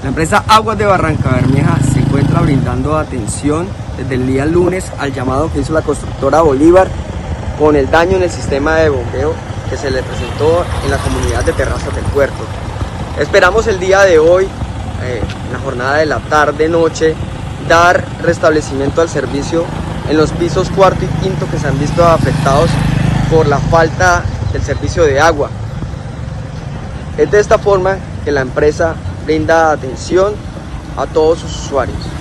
La empresa Aguas de Barrancabermeja se encuentra brindando atención desde el día lunes al llamado que hizo la constructora Bolívar con el daño en el sistema de bombeo que se le presentó en la comunidad de Terrazas del Puerto. Esperamos el día de hoy, en la jornada de la tarde-noche, dar restablecimiento al servicio en los pisos cuarto y quinto que se han visto afectados por la falta del servicio de agua. Es de esta forma que la empresa brinda atención a todos sus usuarios.